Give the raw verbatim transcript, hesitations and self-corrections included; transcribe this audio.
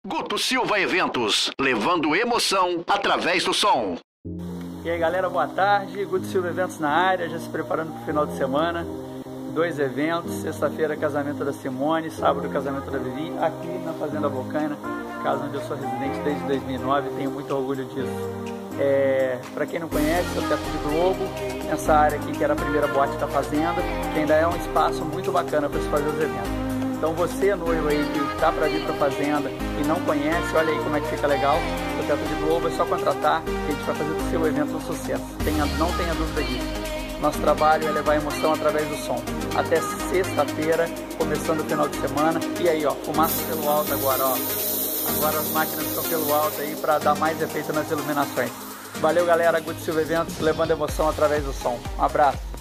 Guto Silva Eventos, levando emoção através do som. E aí galera, boa tarde, Guto Silva Eventos na área, já se preparando para o final de semana. Dois eventos, sexta-feira casamento da Simone, sábado casamento da Vivi, aqui na Fazenda Bocaina, casa onde eu sou residente desde dois mil e nove, tenho muito orgulho disso. É, para quem não conhece, eu teto de Globo, nessa área aqui que era a primeira boate da Fazenda, que ainda é um espaço muito bacana para se fazer os eventos. Então você, noivo aí que está para vir para a Fazenda e não conhece, olha aí como é que fica legal, o teto de Globo é só contratar que a gente vai fazer do seu evento um sucesso, tenha, não tenha dúvida disso. Nosso trabalho é levar emoção através do som. Até sexta-feira, começando o final de semana. E aí, ó, fumaça pelo alto agora, ó. Agora as máquinas estão pelo alto aí para dar mais efeito nas iluminações. Valeu, galera. Guto Silva Eventos, levando emoção através do som. Um abraço.